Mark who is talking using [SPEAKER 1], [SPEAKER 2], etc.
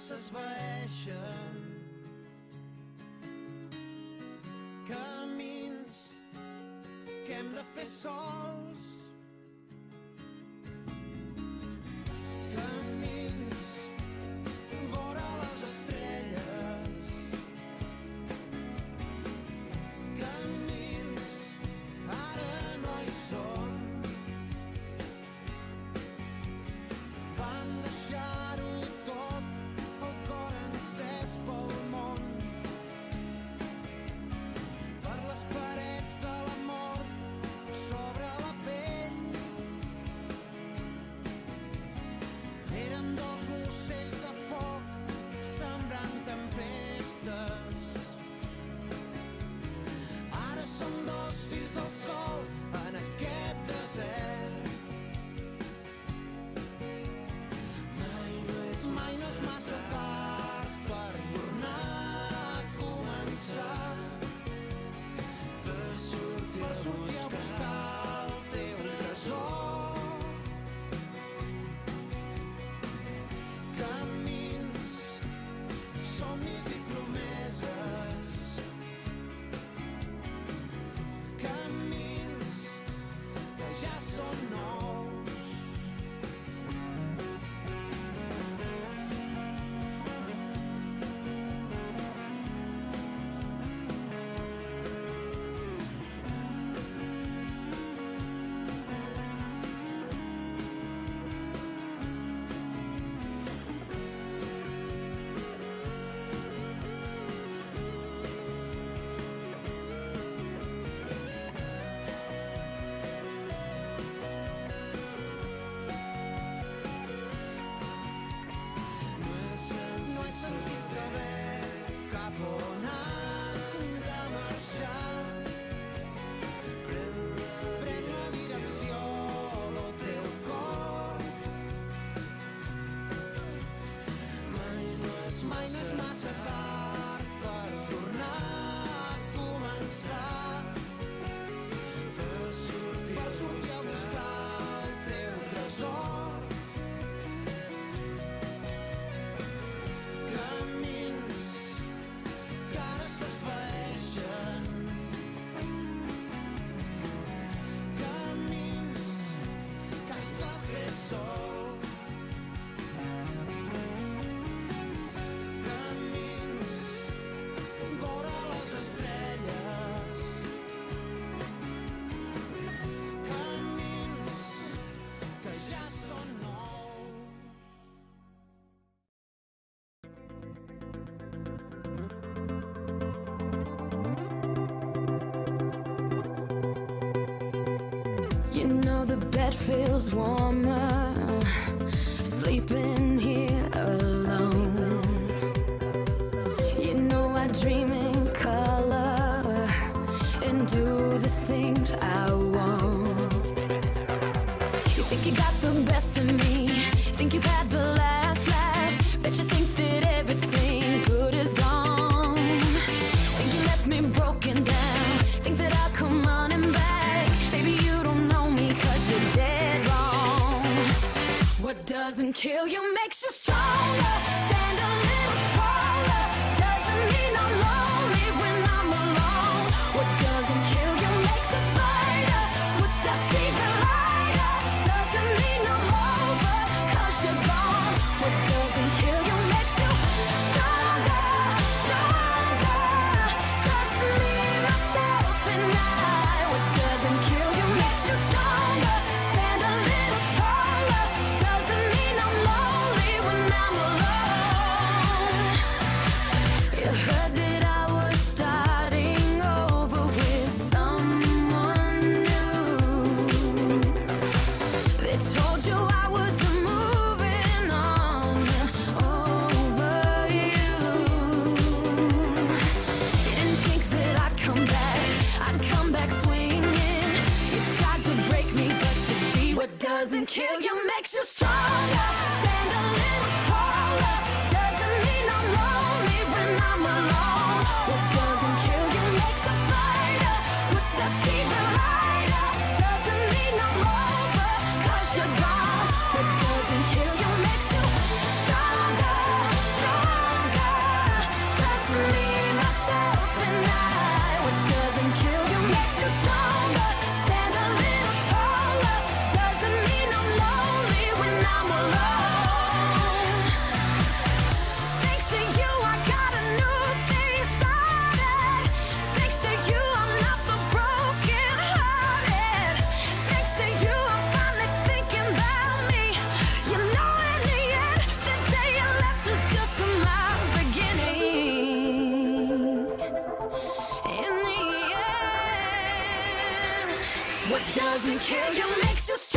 [SPEAKER 1] s'esvaeixen, camins que hem de fer sols, camins vora les estrelles, camins ara no hi són, van deixar-ho tot, el cor encès pel món, per les parets de la mort sobre la pell. Eren dos ocells de foc sembrant tempestes. Ara som dos fills del sol en aquest desert. Mai no és massa tard per tornar a començar, per sortir a buscar el teu tresor. Camins, somnis i promeses, camins que ja són nous. No és senzill saber cap on has de marxar. Pren la direcció del teu cor. Mai no és massa tard per tornar a començar, per sortir a buscar el teu tresor. Camins que ara s'esvaeixen, camins que has de fer sol, camins vora les estrelles, camins que ja són nous.
[SPEAKER 2] You know the bed feels warmer, sleeping here alone. You know I dream in color and do the things I want. You think you got the best of me, think you've had the last laugh, bet you think that everything good is gone. Think you left me broken down, think that I'll come running back. Baby, you don't know me 'cause you're dead wrong. What doesn't kill you makes you stronger. Stand a little taller. Doesn't mean I'm lonely when I'm alone. What doesn't kill you makes a fighter. Footsteps even lighter. Doesn't mean I'm over 'cause you're gone. What doesn't kill you makes you stronger, stronger. Just me, myself, and I. What doesn't kill you makes you stronger. Stand a little taller. Doesn't mean I'm lonely when I'm alone. You heard that I was starting over with someone new. They told you I was moving on over you. You didn't think that I'd come back swinging. You tried to break me, but you see what doesn't kill you makes you stronger. Stand a little taller. Doesn't mean I'm lonely when I'm alone. What doesn't kill you makes a fighter. Footsteps even lighter. Doesn't mean I'm over 'cause you're gone. What doesn't kill you makes you stronger, stronger. What doesn't kill you makes you stronger.